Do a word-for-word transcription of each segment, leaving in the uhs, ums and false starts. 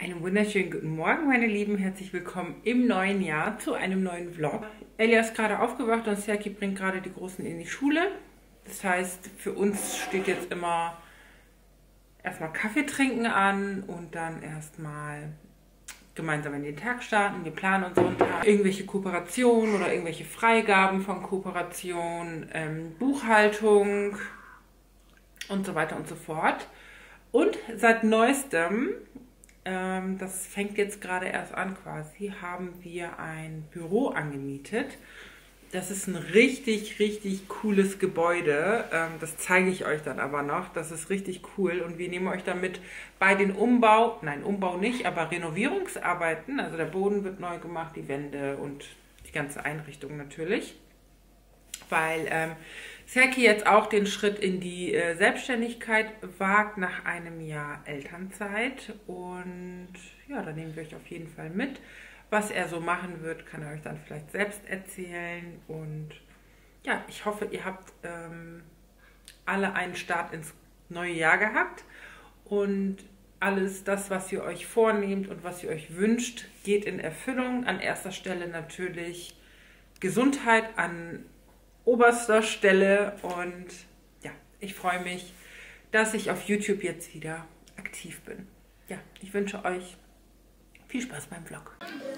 Einen wunderschönen guten Morgen, meine Lieben. Herzlich willkommen im neuen Jahr zu einem neuen Vlog. Elia ist gerade aufgewacht und Serki bringt gerade die Großen in die Schule. Das heißt, für uns steht jetzt immer erstmal Kaffee trinken an und dann erstmal gemeinsam in den Tag starten. Wir planen unseren Tag. Irgendwelche Kooperationen oder irgendwelche Freigaben von Kooperationen, ähm, Buchhaltung und so weiter und so fort. Und seit neuestem, ähm, das fängt jetzt gerade erst an quasi, haben wir ein Büro angemietet. Das ist ein richtig, richtig cooles Gebäude. Ähm, das zeige ich euch dann aber noch. Das ist richtig cool und wir nehmen euch damit bei den Umbau, nein Umbau nicht, aber Renovierungsarbeiten. Also der Boden wird neu gemacht, die Wände und die ganze Einrichtung natürlich. Weil ähm, Serki jetzt auch den Schritt in die äh, Selbstständigkeit wagt nach einem Jahr Elternzeit. Und ja, da nehmen wir euch auf jeden Fall mit. Was er so machen wird, kann er euch dann vielleicht selbst erzählen. Und ja, ich hoffe, ihr habt ähm, alle einen Start ins neue Jahr gehabt. Und alles das, was ihr euch vornehmt und was ihr euch wünscht, geht in Erfüllung. An erster Stelle natürlich Gesundheit, an oberster Stelle. Und ja, ich freue mich, dass ich auf YouTube jetzt wieder aktiv bin. Ja, ich wünsche euch viel Spaß beim Vlog.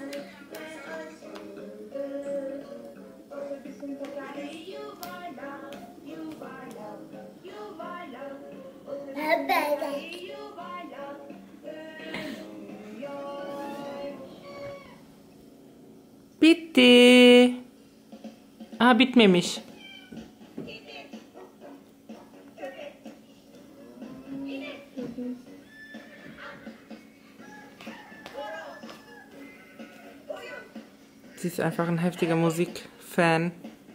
Bitte. Ah, bitmemiş. Sie ist einfach ein heftiger Musikfan.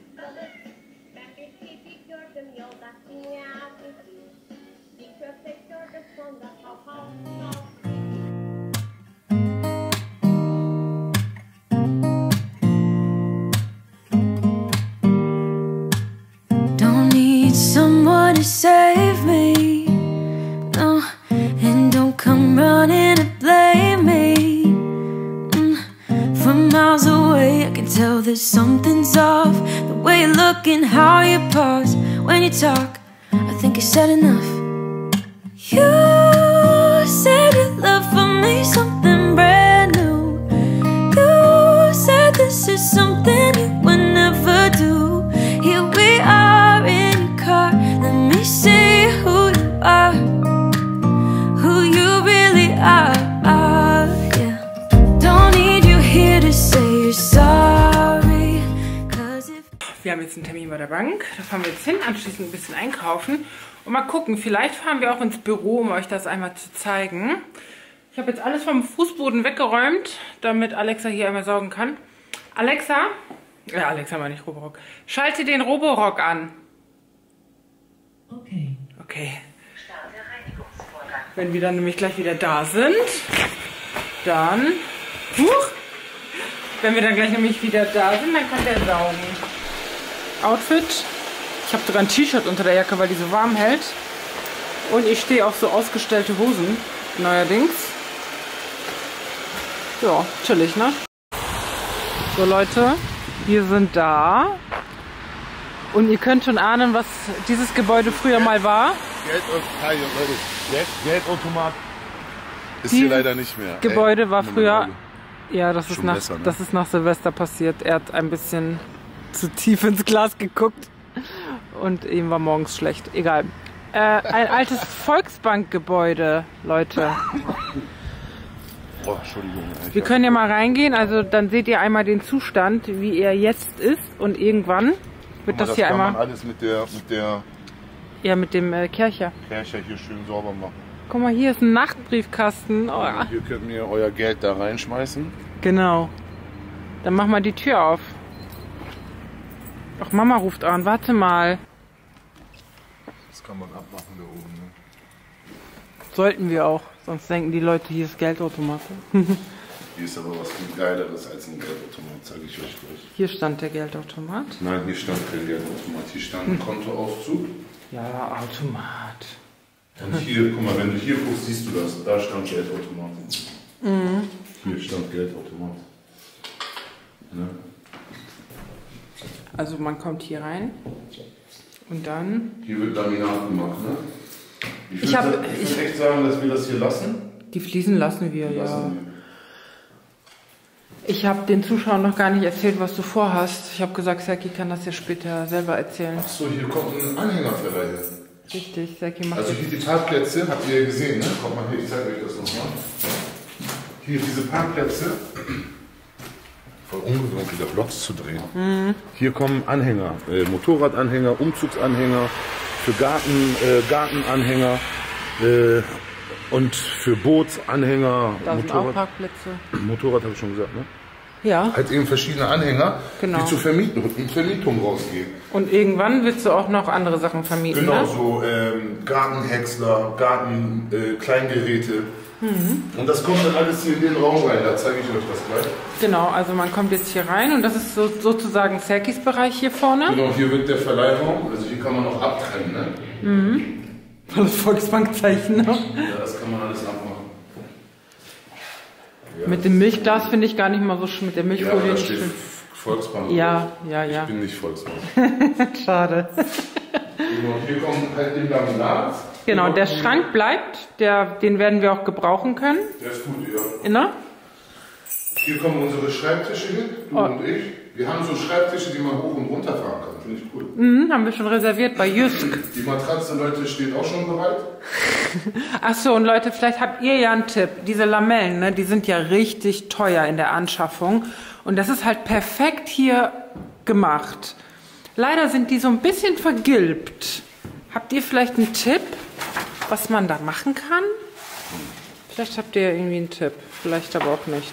Don't need someone to save me, no, and don't come running and blame me. From miles away I can tell that something's off. The way you look and how you pause when you talk, I think I said enough. You said your love for me something brand new. You said this is something you would never do. Here we are in your car, let me see who you are, who you really are. Wir haben jetzt einen Termin bei der Bank, da fahren wir jetzt hin, anschließend ein bisschen einkaufen und mal gucken, vielleicht fahren wir auch ins Büro, um euch das einmal zu zeigen. Ich habe jetzt alles vom Fußboden weggeräumt, damit Alexa hier einmal saugen kann. Alexa, ja Alexa meine ich, Roborock, schalte den Roborock an. Okay. Okay. Wenn wir dann nämlich gleich wieder da sind, dann, huch, wenn wir dann gleich nämlich wieder da sind, dann kann der saugen. Outfit. Ich habe sogar ein T-Shirt unter der Jacke, weil die so warm hält. Und ich stehe auf so ausgestellte Hosen neuerdings. Ja, chillig, ne? So Leute, wir sind da. Und ihr könnt schon ahnen, was dieses Gebäude früher mal war. Geld, Geldautomat ist Dieses hier leider nicht mehr. Gebäude Ey, war früher... Ja, das ist, nach, besser, ne? das ist nach Silvester passiert. Er hat ein bisschen zu tief ins Glas geguckt und ihm war morgens schlecht. Egal. Äh, ein altes Volksbankgebäude, Leute. Oh, Entschuldigung. Wir können ja mal reingehen, also dann seht ihr einmal den Zustand, wie er jetzt ist und irgendwann wird mal, das, das hier kann einmal... man alles mit der, mit der ja, mit dem äh, Kercher. Kercher hier schön sauber machen. Guck mal, hier ist ein Nachtbriefkasten. Oh. Hier könnt ihr euer Geld da reinschmeißen. Genau. Dann mach mal die Tür auf. Ach, Mama ruft an. Warte mal. Das kann man abmachen da oben. Ne? Sollten wir auch. Sonst denken die Leute, hier ist Geldautomat. Hier ist aber was viel Geileres als ein Geldautomat, sage ich euch gleich. Hier stand der Geldautomat. Nein, hier stand kein Geldautomat. Hier stand ein Kontoauszug. Ja, Automat. Und hier, guck mal, wenn du hier guckst, siehst du das. Da stand Geldautomat. Mhm. stand Geldautomat. Ne? Also man kommt hier rein und dann... Hier wird Laminat gemacht, ne? Ich Ich hab- würde ich- würd echt sagen, dass wir das hier lassen. Die Fliesen lassen wir, ja. Lassen Ich habe den Zuschauern noch gar nicht erzählt, was du vorhast. Ich habe gesagt, Serki kann das ja später selber erzählen. Achso, hier kommt ein Anhängerverleih. Richtig, Serki macht Also hier die Parkplätze, habt ihr ja gesehen, ne? Kommt mal hier, ich zeige euch das nochmal. Hier diese Parkplätze. Voll ungewohnt, wieder Vlogs zu drehen. Mhm. Hier kommen Anhänger, äh, Motorradanhänger, Umzugsanhänger, für Garten, äh, Gartenanhänger äh, und für Bootsanhänger, da sind auch Motorrad, Parkplätze. Motorrad habe ich schon gesagt, ne? Ja. Halt eben verschiedene Anhänger, Genau. die zur Vermietung, in Vermietung rausgehen. Und irgendwann willst du auch noch andere Sachen vermieten, Genau, ne? so ähm, Gartenhäcksler, Garten-Kleingeräte. Äh, Kleingeräte. Mhm. Und das kommt dann alles hier in den Raum rein, da zeige ich euch das gleich. Genau, also man kommt jetzt hier rein und das ist so, sozusagen Serkis Bereich hier vorne. Genau, hier wird der Verleihraum, also hier kann man noch abtrennen, ne? Mhm. Das Volksbankzeichen, ne? Ja, das kann man alles abmachen. Ja. Mit dem Milchglas finde ich gar nicht mal so schön, mit der Ja, Milchfolie da nicht steht schön. Volksbank. Ja, ja, ja. Ich bin nicht Volksbank. Schade. Genau, hier kommt halt den Laminat. Genau, der Schrank bleibt, der, den werden wir auch gebrauchen können. Der ist gut, ja. Ne? Hier kommen unsere Schreibtische hin, du Oh. und ich. Wir haben so Schreibtische, die man hoch und runter fahren kann. Finde ich cool. Mhm, haben wir schon reserviert bei Jysk. Die Matratze, Leute, steht auch schon bereit. Achso, und Leute, vielleicht habt ihr ja einen Tipp. Diese Lamellen, ne, die sind ja richtig teuer in der Anschaffung. Und das ist halt perfekt hier gemacht. Leider sind die so ein bisschen vergilbt. Habt ihr vielleicht einen Tipp, was man da machen kann? Vielleicht habt ihr ja irgendwie einen Tipp. Vielleicht aber auch nicht.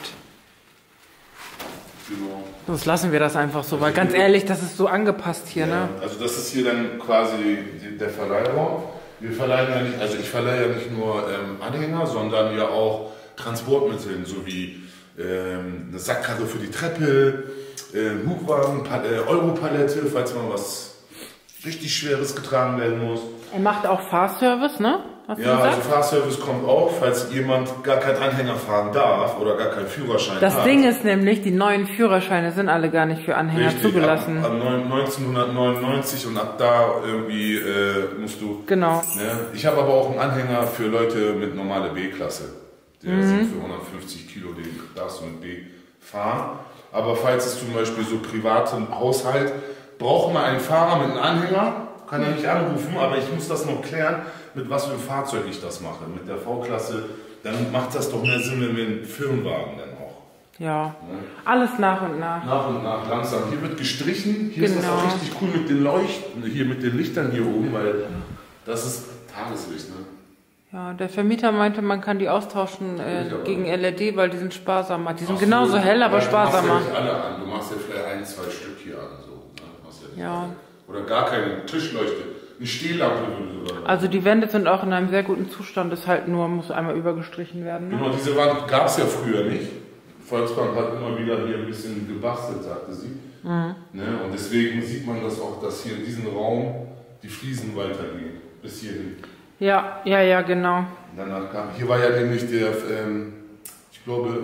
Genau. Sonst lassen wir das einfach so, weil ganz ehrlich, das ist so angepasst hier, Ja, ne? also das ist hier dann quasi die, der Verleihraum. Wir verleihen ja nicht, also ich verleihe ja nicht nur ähm, Anhänger, sondern ja auch Transportmittel, sowie ähm, eine Sackkarre für die Treppe, äh, Hubwagen, Pa- äh, Europalette, falls mal was richtig Schweres getragen werden muss. Er macht auch Fahrservice, ne? Hast du Ja, also gesagt? Fahrservice kommt auch, falls jemand gar keinen Anhänger fahren darf oder gar keinen Führerschein Das hat. Ding ist nämlich, die neuen Führerscheine sind alle gar nicht für Anhänger Richtig, zugelassen. Ab, ab neunzehnhundertneunundneunzig und ab da irgendwie äh, musst du. Genau. Ne? Ich habe aber auch einen Anhänger für Leute mit normale B-Klasse. Der Mhm. sind für hundertfünfzig Kilo, den darfst du mit B fahren. Aber falls es zum Beispiel so privaten Haushalt braucht man einen Fahrer mit einem Anhänger, kann er nicht anrufen, aber ich muss das noch klären, mit was für einem Fahrzeug ich das mache. Mit der V-Klasse, dann macht das doch mehr Sinn, wenn wir einen Firmenwagen dann auch. Ja. Ne? Alles nach und nach. Nach und nach langsam. Hier wird gestrichen. Hier ist das Genau. auch richtig cool mit den Leuchten, hier mit den Lichtern hier oben, weil das ist Tageslicht. Ne? Ja, der Vermieter meinte, man kann die austauschen äh, aber- gegen L E D, weil die sind sparsamer. Die sind Ach so, genauso hell, aber ja, sparsamer. Du machst ja nicht alle an. Du machst ja vielleicht ein, zwei Stück hier an. So, ne? Du machst ja nicht Ja. alle. Oder gar keine Tischleuchte. Eine Stehlampe würde sogar. Also die Wände sind auch in einem sehr guten Zustand, ist halt nur, muss einmal übergestrichen werden. Ne? Genau, diese Wand gab es ja früher nicht. Volksbank hat immer wieder hier ein bisschen gebastelt, sagte sie. Mhm. Ne? Und deswegen sieht man das auch, dass hier in diesem Raum die Fliesen weitergehen. Bis hierhin. Ja, ja, ja, genau. Danach kam, hier war ja nämlich der, ähm, ich glaube,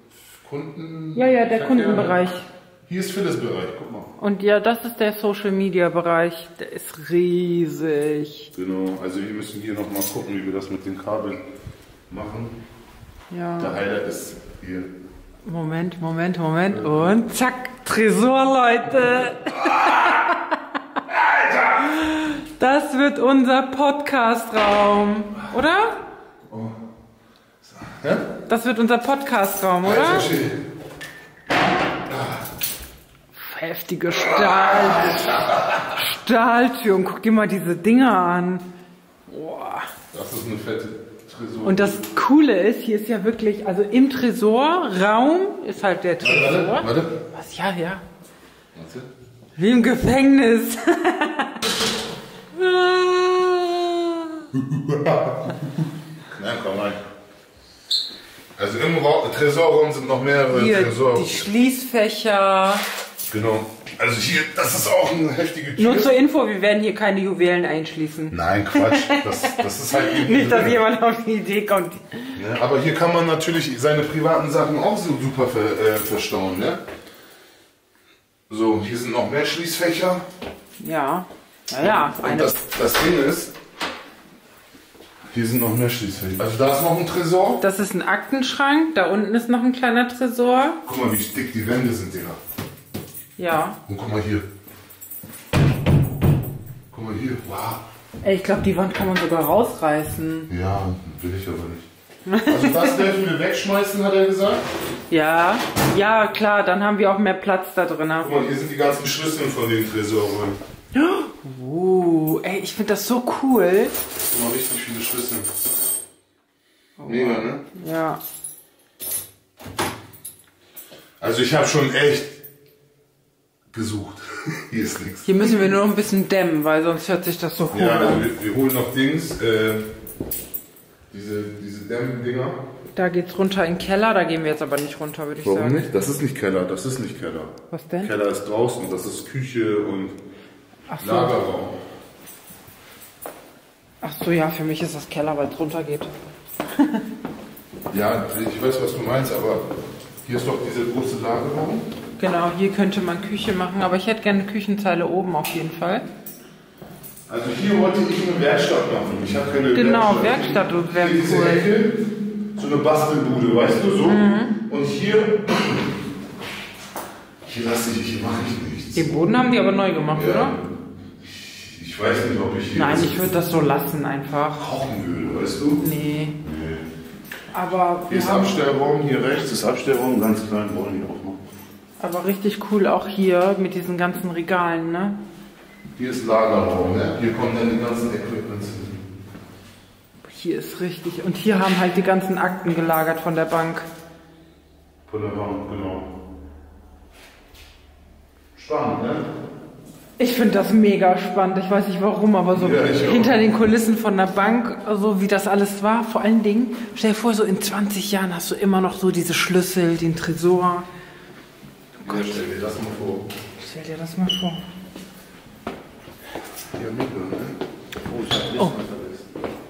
Kunden. Ja, ja, der Verkehr. Kundenbereich. Hier ist Phyllis-Bereich, guck mal. Und ja, das ist der Social Media Bereich. Der ist riesig. Genau, also wir müssen hier nochmal gucken, wie wir das mit den Kabeln machen. Ja. Der Highlight ist hier. Moment, Moment, Moment. Und zack, Tresor, Leute. Das wird unser Podcast-Raum, oder? Hä? Das wird unser Podcast-Raum, oder? Alter, shit. Heftige Stahl. Stahltür. Und guck dir mal diese Dinger an. Boah. Das ist eine fette Tresor. Und das Coole ist, hier ist ja wirklich, also im Tresorraum ist halt der Warte, Tresor. warte, warte. Was? Ja, ja. Warte. Wie im Gefängnis. Nein, komm rein. Also im Ra Tresorraum sind noch mehrere Hier, Tresor. die Schließfächer. Genau. Also hier, das ist auch eine heftige Tür. Nur zur Info, wir werden hier keine Juwelen einschließen. Nein, Quatsch. Das, das ist halt eben Nicht, dass jemand auf die Idee kommt. Ne? Aber hier kann man natürlich seine privaten Sachen auch so super ver, äh, verstauen. Ne? So, hier sind noch mehr Schließfächer. Ja, naja. Und das, das Ding ist, hier sind noch mehr Schließfächer. Also da ist noch ein Tresor. Das ist ein Aktenschrank, da unten ist noch ein kleiner Tresor. Guck mal, wie dick die Wände sind, Digga. Ja. Und guck mal hier. Guck mal hier, wow. Ey, ich glaube, die Wand kann man sogar rausreißen. Ja, will ich aber nicht. Also das dürfen wir wegschmeißen, hat er gesagt. Ja, ja, klar, dann haben wir auch mehr Platz da drin. Guck mal, hier sind die ganzen Schlüssel von den Tresoren. Uh, ey, ich finde das so cool. Guck mal, richtig viele Schlüssel. Mega, ne? Ja. Also ich habe schon echt gesucht. Hier ist nichts. Hier müssen wir nur noch ein bisschen dämmen, weil sonst hört sich das so hoch Ja, also an. wir, wir holen noch Dings, äh, diese, diese Dämmdinger. Da geht's runter in den Keller, da gehen wir jetzt aber nicht runter, würde ich Warum sagen. nicht? Das ist nicht Keller, das ist nicht Keller. Was denn? Keller ist draußen, das ist Küche und Ach so. Lagerraum. Ach so, ja, für mich ist das Keller, weil es runter geht. Ja, ich weiß, was du meinst, aber hier ist doch dieser große Lagerraum. Genau, hier könnte man Küche machen, aber ich hätte gerne eine Küchenzeile oben auf jeden Fall. Also hier wollte ich eine Werkstatt machen. Ich habe keine Genau, Werkstatt. Werkstatt wäre Hier diese cool. Ecke, so eine Bastelbude, weißt du, so. Mhm. Und hier, hier lasse ich, hier mache ich nichts. Den Boden haben die aber neu gemacht, Ja. oder? Ich, ich weiß nicht, ob ich hier Nein, das ich würde das so lassen einfach. kochen will, weißt du? Nee. Nee. Aber Hier wir ist haben, Abstellraum, hier rechts ist Abstellraum, ganz klein, wollen die auch machen. aber richtig cool auch hier mit diesen ganzen Regalen, ne? Hier ist Lagerraum, ne? Hier kommen dann die ganzen Equipments hin. Hier ist richtig. Und hier haben halt die ganzen Akten gelagert von der Bank. Von der Bank, genau. Spannend, ne? Ich finde das mega spannend. Ich weiß nicht warum, aber so Ja, ich auch. hinter den Kulissen von der Bank, so wie das alles war. Vor allen Dingen, stell dir vor, so in zwanzig Jahren hast du immer noch so diese Schlüssel, den Tresor. Ja, stell dir das mal vor. Stell dir das mal vor. Hier Mitte, ne? Oh, ich hab nicht Oh. mal vergessen.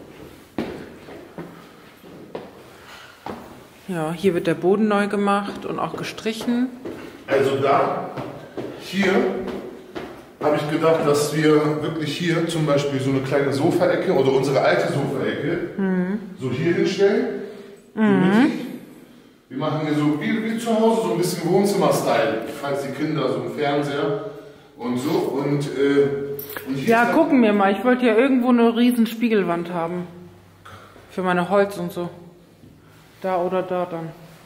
Ja, hier wird der Boden neu gemacht und auch gestrichen. Also da, hier habe ich gedacht, dass wir wirklich hier zum Beispiel so eine kleine Sofaecke oder unsere alte Sofaecke so hier hinstellen. So mittig. Wir machen hier so wie, wie zu Hause, so ein bisschen Wohnzimmer-Style. Falls die Kinder so einen Fernseher und so. Und, äh, und hier Ja, ist dann- gucken wir mal. Ich wollte ja irgendwo eine riesen Spiegelwand haben. Für meine Holz und so. Da oder da dann.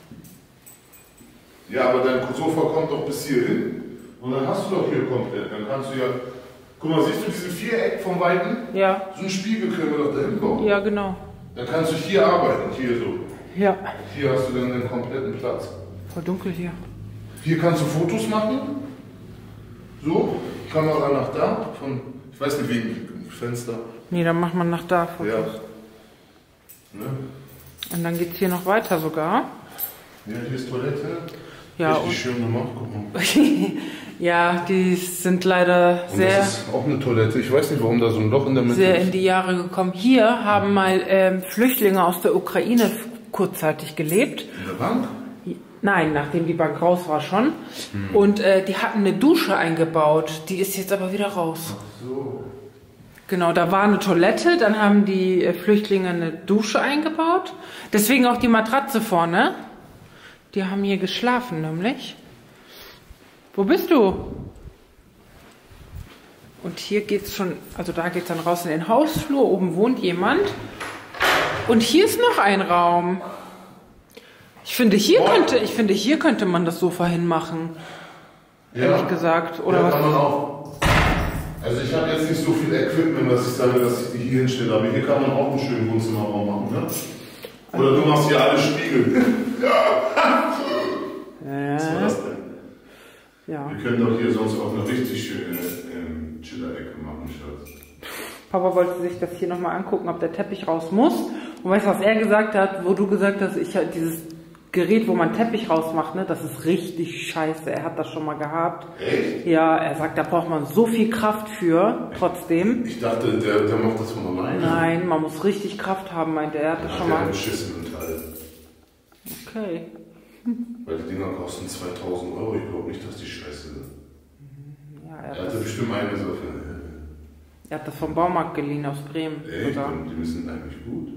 Ja, aber dein Sofa kommt doch bis hier hin. Und dann hast du doch hier komplett. Dann kannst du ja. Guck mal, siehst du diesen Viereck vom Weiten? Ja, So ein Spiegel können wir doch dahin bauen. ja, genau. Dann kannst du hier arbeiten, hier so. Ja. Hier hast du dann den kompletten Platz. Voll dunkel hier. Hier kannst du Fotos machen. So, Kamera nach da. Von, ich weiß nicht wegen Fenster. Nee, dann macht man nach da. Fotos. Ja. Ne? Und dann geht es hier noch weiter sogar. Ja, hier ist Toilette. Ja, Richtig und schön gemacht, guck mal. ja, die sind leider Und sehr, das ist auch eine Toilette. Ich weiß nicht, warum da so ein Loch in der Mitte sehr ist. in die Jahre gekommen. Hier haben mal ähm, Flüchtlinge aus der Ukraine kurzzeitig gelebt. In der Bank? Nein, nachdem die Bank raus war schon. Und äh, die hatten eine Dusche eingebaut. Die ist jetzt aber wieder raus. So. Genau, da war eine Toilette, dann haben die äh, Flüchtlinge eine Dusche eingebaut. Deswegen auch die Matratze vorne. Die haben hier geschlafen nämlich. Wo bist du? Und hier geht's schon, also da geht's dann raus in den Hausflur. Oben wohnt jemand. Und hier ist noch ein Raum. Ich finde, hier könnte, ich finde, hier könnte man das Sofa hinmachen. Ehrlich gesagt. Oder ja, was? kann man auch. Also ich habe jetzt nicht so viel Equipment, dass ich sage, dass ich die hier hinstelle, aber hier kann man auch einen schönen Wohnzimmerraum machen, ne? Oder du machst hier alle Spiegel. Ja. Was war das denn? Ja. Wir können doch hier sonst auch eine richtig schöne ähm, Chiller-Ecke machen, Schatz. Papa wollte sich das hier nochmal angucken, ob der Teppich raus muss. Und weißt du, was er gesagt hat, wo du gesagt hast, ich halt dieses Gerät, wo man Teppich rausmacht, ne, das ist richtig scheiße. Er hat das schon mal gehabt. Echt? Ja, er sagt, da braucht man so viel Kraft für, trotzdem. Ich dachte, der, der macht das von alleine. Nein, man muss richtig Kraft haben, meinte er. Er hat das Ja, schon der mal. beschissenen Teil. Okay. Weil die Dinger kosten zweitausend Euro. Ich glaube nicht, dass die scheiße sind. Ja, er, Er hat hatte das, bestimmt eine so für. er hat das vom Baumarkt geliehen aus Bremen. Echt? sogar. Und die sind eigentlich gut.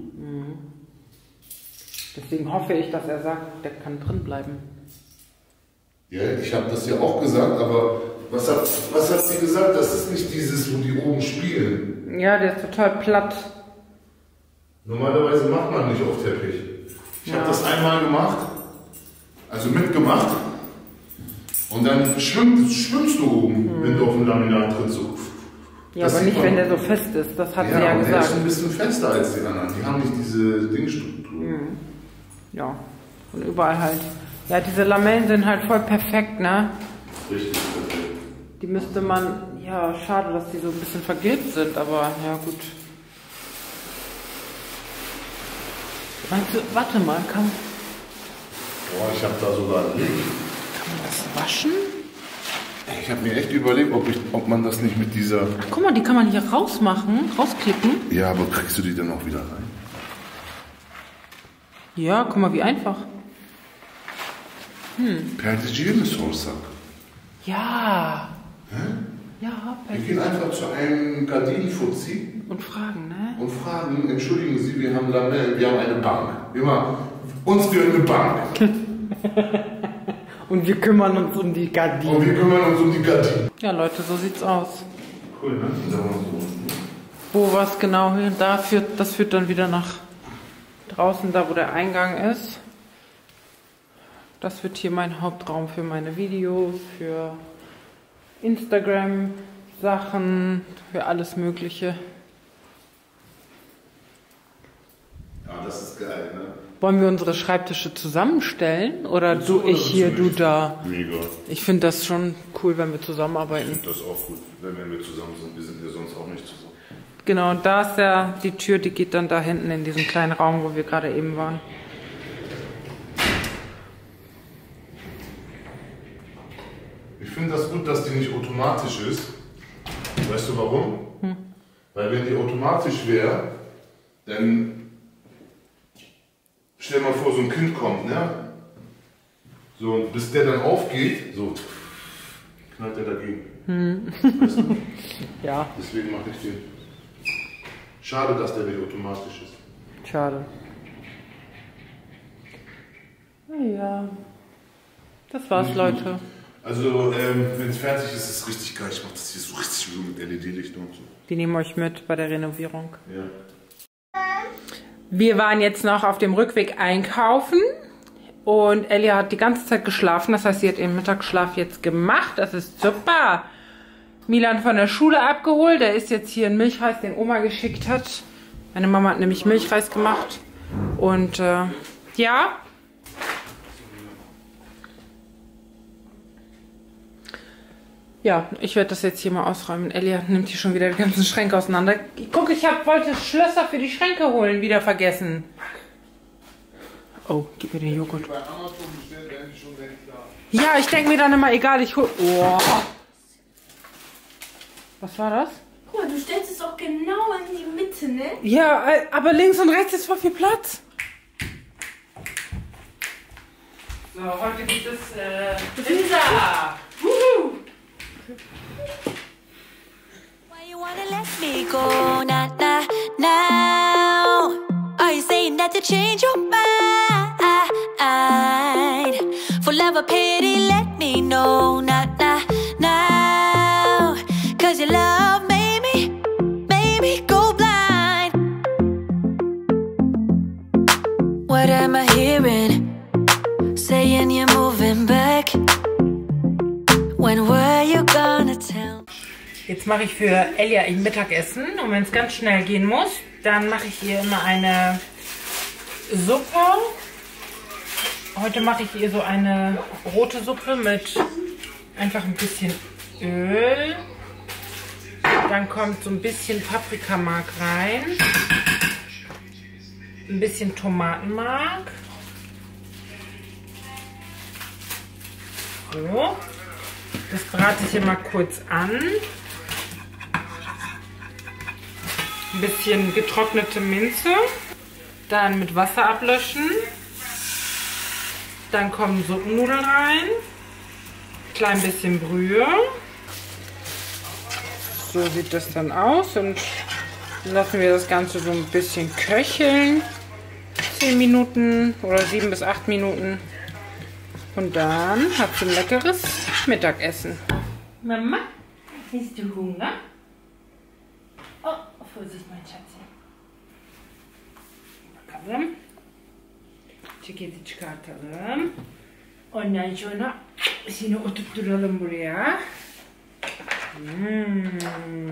Deswegen hoffe ich, dass er sagt, der kann drin bleiben. Ja, ich habe das ja auch gesagt, aber was hat, was hat sie gesagt? Das ist nicht dieses, wo die oben spielen. Ja, der ist total platt. Normalerweise macht man nicht auf Teppich. Ich Ja. habe das einmal gemacht, also mitgemacht. Und dann schwimmst, schwimmst du oben, wenn du auf dem Laminat trittst. So. Ja, Das aber sieht nicht, man. wenn der so fest ist. Das hat sie Ja, ja und der ist gesagt. ein bisschen fester als die anderen. Die haben nicht diese Dingstruktur. Ja, und überall halt. Ja, diese Lamellen sind halt voll perfekt, ne? Richtig perfekt. Die müsste man, ja, schade, dass die so ein bisschen vergilbt sind, aber ja, gut. Meinst du, warte mal, kann, Boah, ich habe da sogar einen Weg. kann man das waschen? Ich habe mir echt überlegt, ob, ich, ob man das nicht mit dieser... Ach, guck mal, die kann man hier rausmachen, rausklicken. Ja, aber kriegst du die dann auch wieder rein? Ja, guck mal, wie einfach. Per Hygienesource. Ja. Hä? Ja, Wir perfekt. gehen einfach zu einem Gardinenfuzzi Und fragen, ne? und fragen, entschuldigen Sie, wir haben Lamellen, wir haben eine Bank. Immer, uns gehört eine Bank. Und wir kümmern uns um die Und Gardinen. wir kümmern uns um die Gardinen. Ja, Leute, so sieht's aus. Cool, ne? Da war so. Wo was genau hin? Da führt, das führt dann wieder nach draußen, da wo der Eingang ist. Das wird hier mein Hauptraum für meine Videos, für Instagram Sachen, für alles Mögliche. Ja, das ist geil, ne? Wollen wir unsere Schreibtische zusammenstellen? Oder Willst du, du oder ich hier, willst du du nicht? da? Mega. Ich finde das schon cool, wenn wir Ich zusammenarbeiten. finde das auch gut, wenn wir zusammen sind. Wir sind ja sonst auch nicht zusammen. Genau, und da ist ja die Tür, die geht dann da hinten in diesen kleinen Raum, wo wir gerade eben waren. Ich finde das gut, dass die nicht automatisch ist. Weißt du warum? Hm. Weil wenn die automatisch wäre, dann stell mal vor, so ein Kind kommt, ne? So, und bis der dann aufgeht, so knallt er dagegen. Hm. Weißt du? Ja, Deswegen mache ich den. Schade, dass der nicht automatisch ist. schade. Naja, das war's, Nicht Leute. gut. Also, ähm, wenn es fertig ist, ist es richtig geil. Ich mache das hier so richtig so mit L E D-Licht und so. Die nehmen euch mit bei der Renovierung. Ja. Wir waren jetzt noch auf dem Rückweg einkaufen und Elia hat die ganze Zeit geschlafen. Das heißt, sie hat ihren Mittagsschlaf jetzt gemacht. Das ist super. Milan von der Schule abgeholt. Der ist jetzt hier in Milchreis, den Oma geschickt hat. Meine Mama hat nämlich Milchreis gemacht. Und äh, ja. Ja, ich werde das jetzt hier mal ausräumen. Elia nimmt hier schon wieder die ganzen Schränke auseinander. Guck, ich hab, wollte Schlösser für die Schränke holen, wieder vergessen. Oh, gib mir den Joghurt. Bei Amazon bestellt, werden die schon längst da. Ja, ich denke mir dann immer, egal, ich hol... Oh. Was war das? Guck mal, du stellst es doch genau in die Mitte, ne? Ja, äh, aber links und rechts ist voll viel Platz. So, heute gibt es äh, Pizza. Wuhu. Why you wanna let me go now, now, now? Are you saying that to change your mind? For love or pity, let me know now, now, now. Cause your love made me, made me go blind. What am I hearing? Saying you're moving back. When were you gonna tell me? Jetzt mache ich für Elia ein Mittagessen und wenn es ganz schnell gehen muss, dann mache ich ihr immer eine Suppe. Heute mache ich ihr so eine rote Suppe mit einfach ein bisschen Öl. Dann kommt so ein bisschen Paprikamark rein, ein bisschen Tomatenmark So, das brate ich immer kurz an. Ein bisschen getrocknete Minze. Dann mit Wasser ablöschen. Dann kommen Suppennudeln rein. Klein bisschen Brühe. So sieht das dann aus. Und dann lassen wir das Ganze so ein bisschen köcheln. zehn Minuten oder sieben bis acht Minuten. Und dann habt ihr ein leckeres Mittagessen. Mama, hast du Hunger? Oh, Vorsicht, mein Schatzi. Bakalım. Çekici çıkartalım. Ondan sonra seni oturtturalım buraya. Mm.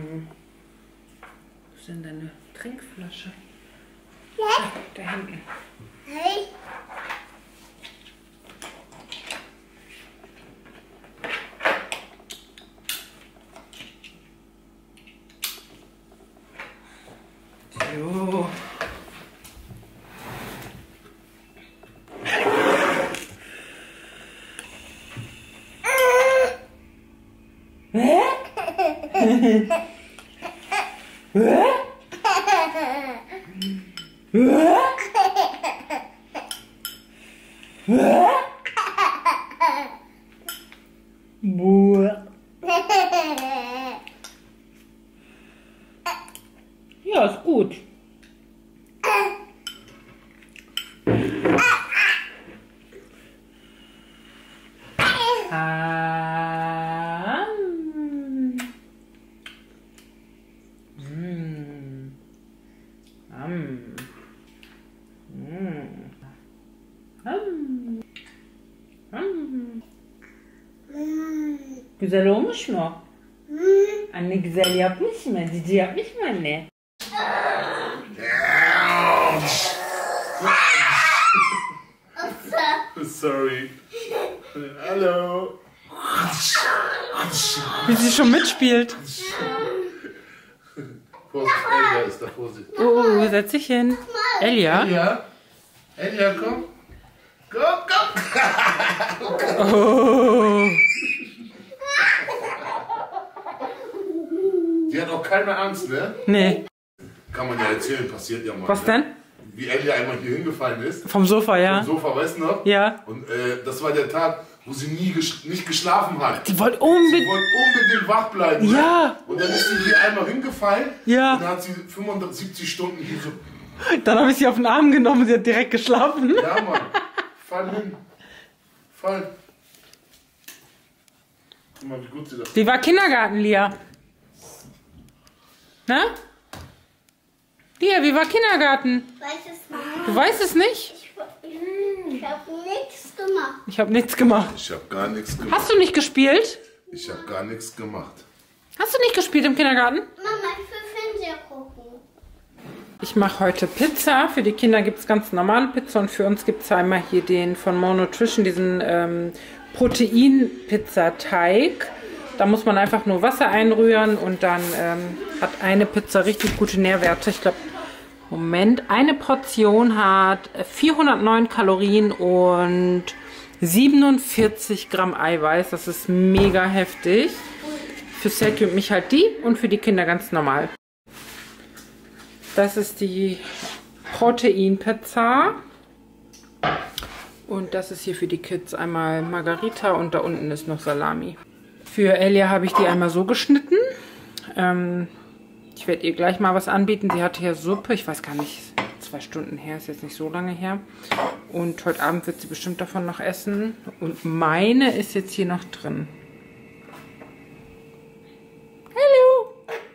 Wo ist denn deine Trinkflasche? Ja. Da hinten. Hey. So. Ja, ist gut. Ah. Mm. Mm. Mm. Mm. Mm. Güzel olmuş mu? Anne güzel yapmış mı? Cici yapmış mı anne? Sorry. Hallo. Wie sie schon mitspielt. Vorsicht, Elia ist da, Vorsicht. Oh, oh, setz dich hin. Elia? Elia? Elia, komm. Komm, komm. Oh. Die hat auch keine Angst, ne? Nee. Kann man ja erzählen, passiert ja mal. Was ne? denn? Wie Elia einmal hier hingefallen ist. Vom Sofa, ja. Vom Sofa, weißt du noch? Ja. Und äh, das war der Tag, wo sie nie ges nicht geschlafen hat. Die wollte Sie unbedingt. wollte unbedingt wach bleiben. Ja. Ne? Und dann ist sie hier einmal hingefallen. Ja. Und dann hat sie fünfundsiebzig Stunden hier so. Dann habe ich sie auf den Arm genommen und sie hat direkt geschlafen. Ja, Mann. Fall hin. Fall. Guck mal, wie gut sie das. Die war Kindergarten, Lia. Na? Lia, wie war Kindergarten? Weiß es nicht. Du weißt es nicht? Ich habe nichts gemacht. Ich habe nichts gemacht. Ich habe gar nichts gemacht. Hast du nicht gespielt? Ich habe gar nichts gemacht. Hast du nicht gespielt im Kindergarten? Mama, ich will Fernseher gucken. Ich mache heute Pizza. Für die Kinder gibt es ganz normale Pizza und für uns gibt es einmal hier den von More Nutrition, diesen ähm, Protein-Pizzateig. Da muss man einfach nur Wasser einrühren und dann ähm, hat eine Pizza richtig gute Nährwerte. Ich glaube, Moment, eine Portion hat vierhundertneun Kalorien und siebenundvierzig Gramm Eiweiß. Das ist mega heftig. Für Selkie und mich halt die und für die Kinder ganz normal. Das ist die Proteinpizza. Und das ist hier für die Kids einmal Margarita und da unten ist noch Salami. Für Elia habe ich die einmal so geschnitten. Ähm, ich werde ihr gleich mal was anbieten. Sie hatte hier Suppe, ich weiß gar nicht, zwei Stunden her, ist jetzt nicht so lange her. Und heute Abend wird sie bestimmt davon noch essen. Und meine ist jetzt hier noch drin. Hallo!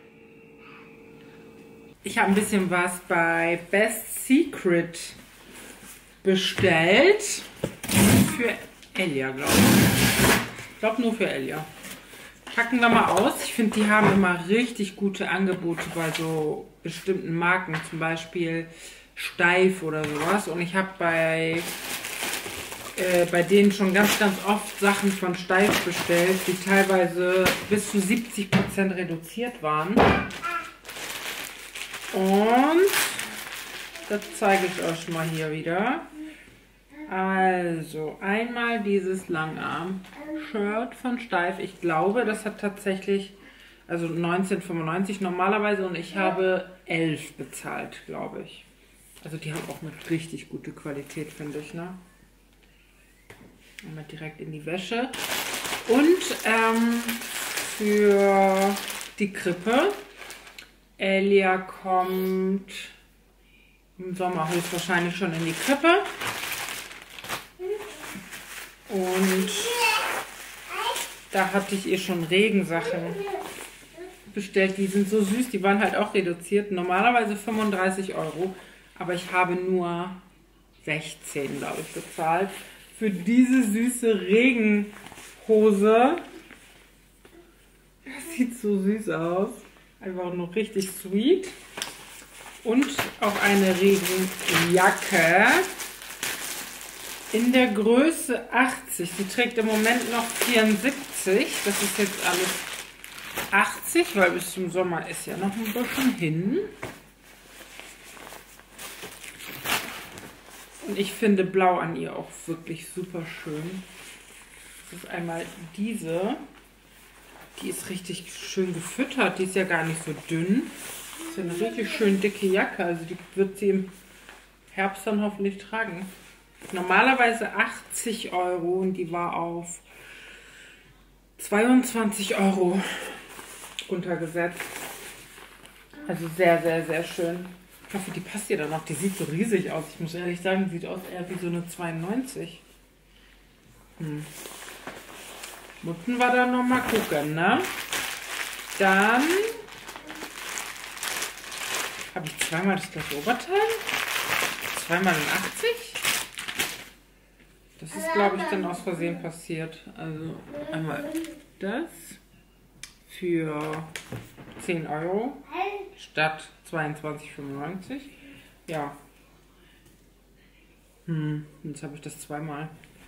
Ich habe ein bisschen was bei Best Secret bestellt. Für Elia, glaube ich. Ich glaube nur für Elia. Packen wir mal aus. Ich finde, die haben immer richtig gute Angebote bei so bestimmten Marken. Zum Beispiel Steif oder sowas. Und ich habe bei, äh, bei denen schon ganz, ganz oft Sachen von Steif bestellt, die teilweise bis zu siebzig Prozent reduziert waren. Und das zeige ich euch mal hier wieder. Also, einmal dieses Langarm-Shirt von Steiff. Ich glaube, das hat tatsächlich, also neunzehn fünfundneunzig normalerweise und ich habe elf bezahlt, glaube ich. Also die haben auch eine richtig gute Qualität, finde ich, ne? Einmal direkt in die Wäsche. Und ähm, für die Krippe. Elia kommt im Sommer höchstwahrscheinlich schon in die Krippe. Und da hatte ich ihr schon Regensachen bestellt. Die sind so süß, die waren halt auch reduziert. Normalerweise fünfunddreißig Euro, aber ich habe nur sechzehn, glaube ich, bezahlt. Für diese süße Regenhose. Das sieht so süß aus. Einfach nur richtig sweet. Und auch eine Regenjacke in der Größe achtzig. Sie trägt im Moment noch vierundsiebzig. Das ist jetzt alles achtzig, weil bis zum Sommer ist ja noch ein bisschen hin. Und ich finde Blau an ihr auch wirklich super schön. Das ist einmal diese. Die ist richtig schön gefüttert. Die ist ja gar nicht so dünn. Das ist eine richtig schön dicke Jacke. Also die wird sie im Herbst dann hoffentlich tragen. Normalerweise achtzig Euro und die war auf zweiundzwanzig Euro runtergesetzt. Also sehr, sehr, sehr schön. Ich hoffe, die passt ihr dann noch. Die sieht so riesig aus. Ich muss ehrlich sagen, sieht aus eher wie so eine zweiundneunzig. Hm. Mutten wir dann nochmal gucken, ne? Dann habe ich zweimal das gleiche Oberteil. Zweimal in achtzig. Das ist, glaube ich, dann aus Versehen passiert. Also einmal das für zehn Euro statt zweiundzwanzig fünfundneunzig. Ja. Hm, jetzt habe ich das zweimal.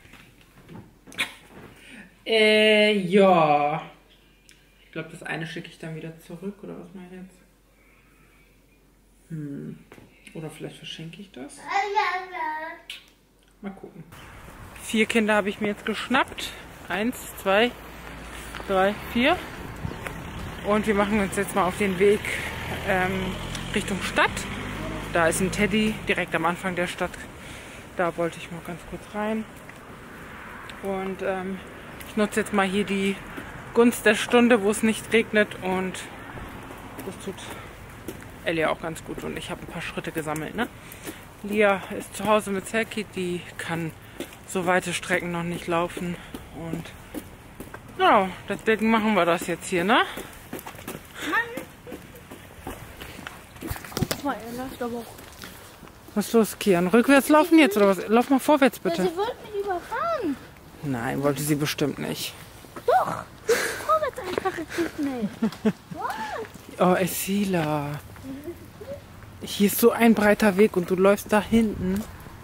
Äh, ja. Ich glaube, das eine schicke ich dann wieder zurück, oder was mache ich jetzt? Hm. Oder vielleicht verschenke ich das. Mal gucken. Vier Kinder habe ich mir jetzt geschnappt. Eins, zwei, drei, vier. Und wir machen uns jetzt mal auf den Weg ähm, Richtung Stadt. Da ist ein Teddy direkt am Anfang der Stadt. Da wollte ich mal ganz kurz rein. Und ähm, ich nutze jetzt mal hier die Gunst der Stunde, wo es nicht regnet. Und das tut Elia auch ganz gut. Und ich habe ein paar Schritte gesammelt. Ne? Lia ist zu Hause mit Selkie. Die kann so weite Strecken noch nicht laufen. Und ja, deswegen machen wir das jetzt hier, ne? Guck mal, er läuft aber auch. Was ist los, Kian? Rückwärts laufen jetzt oder was? Lauf mal vorwärts, bitte. Ja, sie wollten mich überfahren. Nein, wollte sie bestimmt nicht. Doch, vorwärts einfach richtig schnell. Oh, Esila. Hier ist so ein breiter Weg und du läufst da hinten.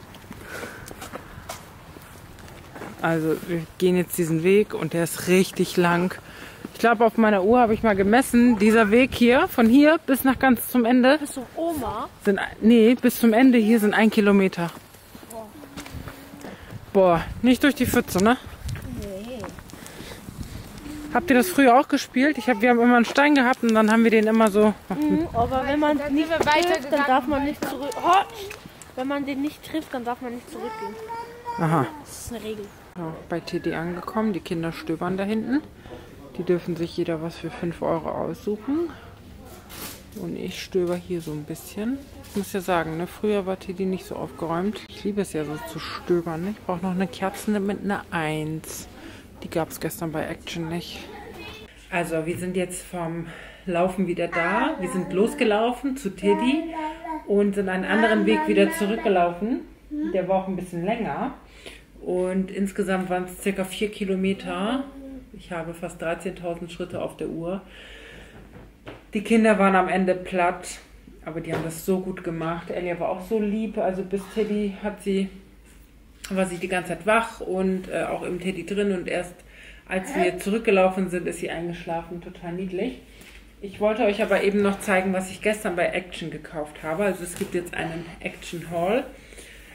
Also wir gehen jetzt diesen Weg und der ist richtig lang. Ich glaube, auf meiner Uhr habe ich mal gemessen, dieser Weg hier, von hier bis nach ganz zum Ende. Bist du Oma? Sind, nee, bis zum Ende hier sind ein Kilometer. Boah. Boah, nicht durch die Pfütze, ne? Nee. Habt ihr das früher auch gespielt? Ich hab, wir haben immer einen Stein gehabt und dann haben wir den immer so... Mhm, aber wenn man nicht trifft, dann darf man nicht zurück. Oh, wenn man den nicht trifft, dann darf man nicht zurückgehen. Aha. Das ist eine Regel. So, bei Teddy angekommen. Die Kinder stöbern da hinten. Die dürfen sich jeder was für fünf Euro aussuchen. Und ich stöber hier so ein bisschen. Ich muss ja sagen, ne, früher war Teddy nicht so aufgeräumt. Ich liebe es ja so zu stöbern. Ne? Ich brauche noch eine Kerze mit einer eins. Die gab es gestern bei Action nicht. Also, wir sind jetzt vom Laufen wieder da. Wir sind losgelaufen zu Teddy und sind einen anderen Weg wieder zurückgelaufen. Der war auch ein bisschen länger. Und insgesamt waren es circa vier Kilometer. Ich habe fast dreizehntausend Schritte auf der Uhr. Die Kinder waren am Ende platt, aber die haben das so gut gemacht. Elia war auch so lieb. Also bis Teddy hat sie, war sie die ganze Zeit wach und äh, auch im Teddy drin. Und erst als wir zurückgelaufen sind, ist sie eingeschlafen. Total niedlich. Ich wollte euch aber eben noch zeigen, was ich gestern bei Action gekauft habe. Also es gibt jetzt einen Action Haul.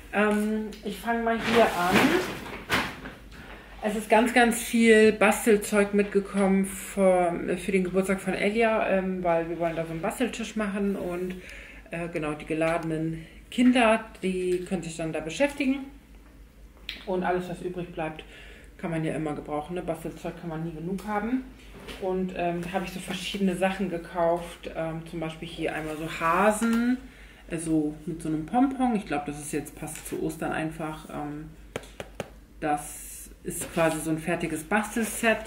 Ähm, ich fange mal hier an. Es ist ganz, ganz viel Bastelzeug mitgekommen für, für den Geburtstag von Elia, ähm, weil wir wollen da so einen Basteltisch machen und äh, genau, die geladenen Kinder, die können sich dann da beschäftigen. Und alles, was übrig bleibt, kann man ja immer gebrauchen. Ne? Bastelzeug kann man nie genug haben. Und ähm, da habe ich so verschiedene Sachen gekauft. Ähm, zum Beispiel hier einmal so Hasen, also mit so einem Pompon. Ich glaube, das ist jetzt passt zu Ostern einfach. Ähm, das ist quasi so ein fertiges Bastelset.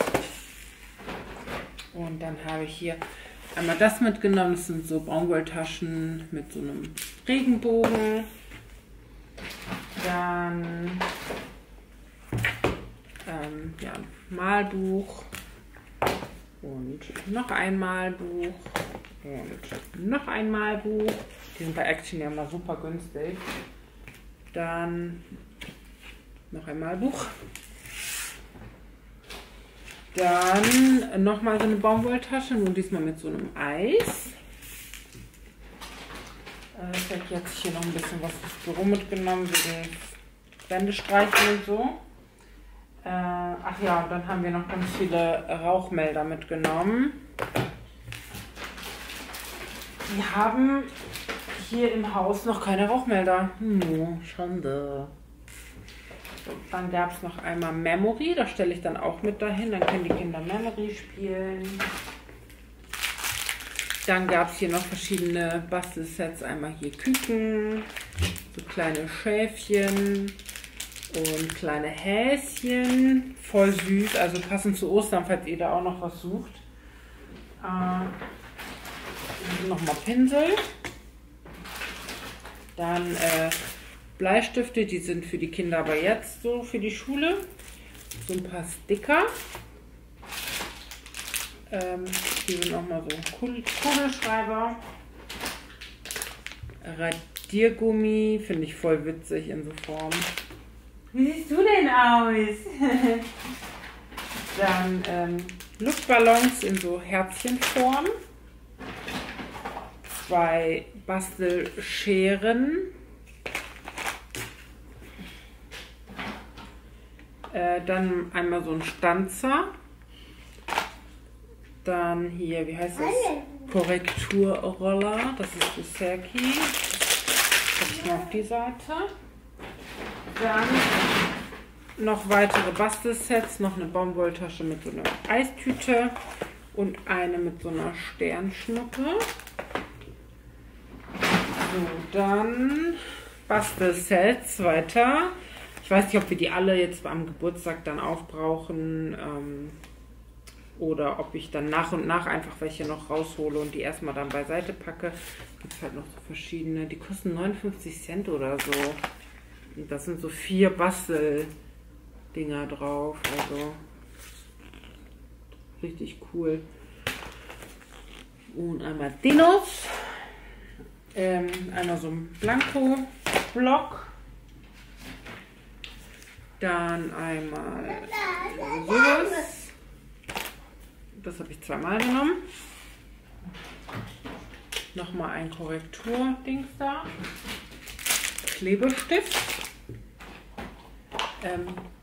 Und dann habe ich hier einmal das mitgenommen. Das sind so Baumwolltaschen mit so einem Regenbogen. Dann ähm, ja, ein Malbuch und noch ein Malbuch und noch ein Malbuch. Die sind bei Action ja immer super günstig. Dann noch ein Malbuch. Dann nochmal so eine Baumwolltasche, nur diesmal mit so einem Eis. Äh, ich habe jetzt hier noch ein bisschen was fürs Büro mitgenommen, wegen Wände und so. Äh, ach ja, und dann haben wir noch ganz viele Rauchmelder mitgenommen. Wir haben hier im Haus noch keine Rauchmelder. Hm, Schande. So, dann gab es noch einmal Memory, das stelle ich dann auch mit dahin, dann können die Kinder Memory spielen. Dann gab es hier noch verschiedene Bastelsets, einmal hier Küken, so kleine Schäfchen und kleine Häschen, voll süß, also passend zu Ostern, falls ihr da auch noch was sucht. Äh, nochmal Pinsel, dann äh, Bleistifte, die sind für die Kinder aber jetzt so für die Schule, so ein paar Sticker. Ähm, hier sind nochmal so Kugelschreiber. Radiergummi, finde ich voll witzig in so Form. Wie siehst du denn aus? Dann ähm, Luftballons in so Herzchenform. Zwei Bastelscheren. Äh, dann einmal so ein Stanzer. Dann hier, wie heißt das? Korrekturroller. Das ist für Serki. Das ist auf die Seite. Dann noch weitere Bastelsets. Noch eine Baumwolltasche mit so einer Eistüte. Und eine mit so einer Sternschnuppe. So, dann Bastelsets weiter. Ich weiß nicht, ob wir die alle jetzt am Geburtstag dann aufbrauchen. Ähm, Oder ob ich dann nach und nach einfach welche noch raushole und die erstmal dann beiseite packe. Gibt es halt noch so verschiedene. Die kosten neunundfünfzig Cent oder so. Und das sind so vier Bastel-Dinger drauf. Also richtig cool. Und einmal Dinos. Ähm, einmal so ein Blanko-Block. Dann einmal sowas. Das habe ich zweimal genommen. Nochmal ein Korrekturdings da. Klebestift. Ähm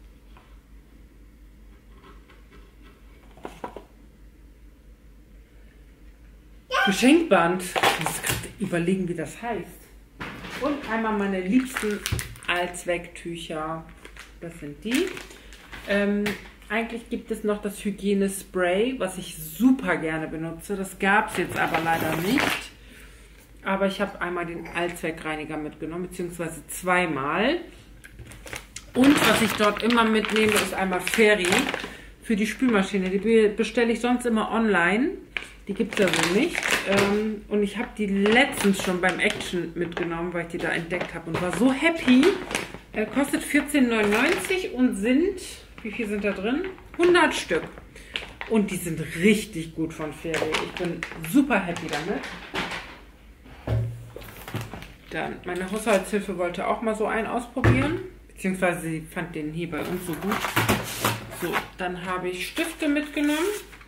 Geschenkband. Ich muss gerade überlegen, wie das heißt. Und einmal meine liebsten Allzwecktücher. Das sind die. Ähm, Eigentlich gibt es noch das Hygienespray, was ich super gerne benutze. Das gab es jetzt aber leider nicht. Aber ich habe einmal den Allzweckreiniger mitgenommen, beziehungsweise zweimal. Und was ich dort immer mitnehme, ist einmal Fairy für die Spülmaschine. Die bestelle ich sonst immer online. Die gibt es ja so nicht. Und ich habe die letztens schon beim Action mitgenommen, weil ich die da entdeckt habe und war so happy. Kostet vierzehn neunundneunzig und sind... Wie viel sind da drin? hundert Stück. Und die sind richtig gut von Fairy. Ich bin super happy damit. Dann, meine Haushaltshilfe wollte auch mal so einen ausprobieren. Beziehungsweise sie fand den hier bei uns so gut. So, dann habe ich Stifte mitgenommen.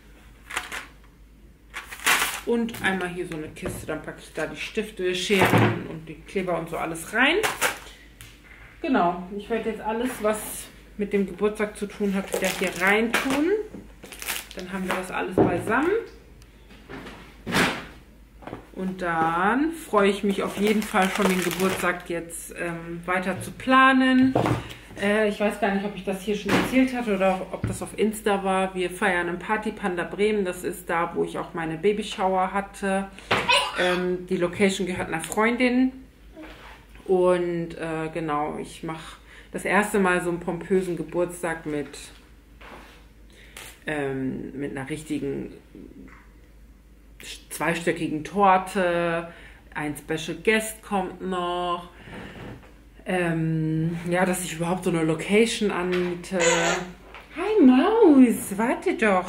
Und einmal hier so eine Kiste. Dann packe ich da die Stifte, Scheren und die Kleber und so alles rein. genau, ich werde jetzt alles, was mit dem Geburtstag zu tun hat, wieder hier rein tun. Dann haben wir das alles beisammen. Und dann freue ich mich auf jeden Fall schon, den Geburtstag jetzt ähm, weiter zu planen. Äh, ich weiß gar nicht, ob ich das hier schon erzählt hatte oder ob das auf Insta war. Wir feiern im Party Panda Bremen. Das ist da, wo ich auch meine Babyshower hatte. Ähm, die Location gehört einer Freundin. Und äh, genau, ich mache das erste Mal so einen pompösen Geburtstag mit, ähm, mit einer richtigen zweistöckigen Torte, ein Special Guest kommt noch, ähm, ja, dass ich überhaupt so eine Location anmiete. Hi Maus, warte doch.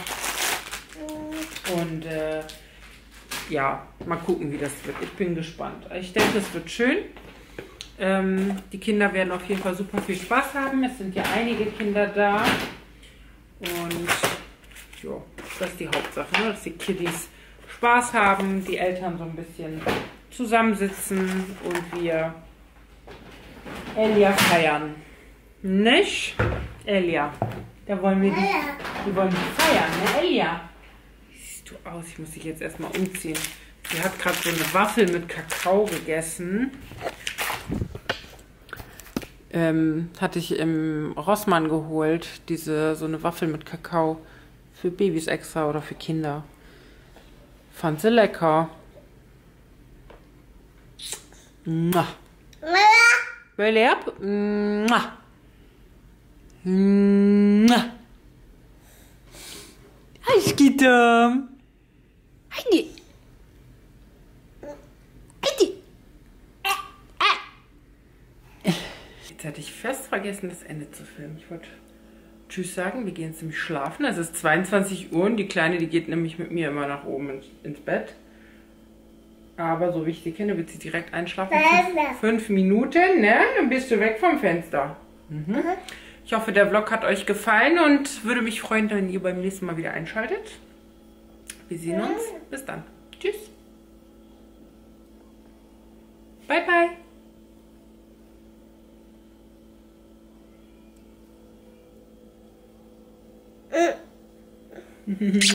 Und äh, ja, mal gucken, wie das wird. Ich bin gespannt. Ich denke, es wird schön. Ähm, die Kinder werden auf jeden Fall super viel Spaß haben. Es sind ja einige Kinder da. Und ja, das ist die Hauptsache, ne? Dass die Kiddies Spaß haben, die Eltern so ein bisschen zusammensitzen und wir Elia feiern. Nicht? Elia. Da wollen wir die, die wollen die feiern, ne Elia? Wie siehst du aus? Ich muss dich jetzt erstmal umziehen. Sie hat gerade so eine Waffel mit Kakao gegessen. Ähm, hatte ich im Rossmann geholt, diese so eine Waffel mit Kakao für Babys extra oder für Kinder. Fand sie lecker. Mua. Beleb. Mua. Mua. Hi, Skitam. Heidi. Heidi. Jetzt hatte ich fast vergessen, das Ende zu filmen. Ich wollte Tschüss sagen, wir gehen jetzt nämlich schlafen. Es ist zweiundzwanzig Uhr und die Kleine, die geht nämlich mit mir immer nach oben ins, ins Bett. Aber so wie ich sie kenne, wird sie direkt einschlafen. Fünf, fünf Minuten, ne? Dann bist du weg vom Fenster. Mhm. Ich hoffe, der Vlog hat euch gefallen und würde mich freuen, wenn ihr beim nächsten Mal wieder einschaltet. Wir sehen uns. Bis dann. Tschüss. Bye, bye.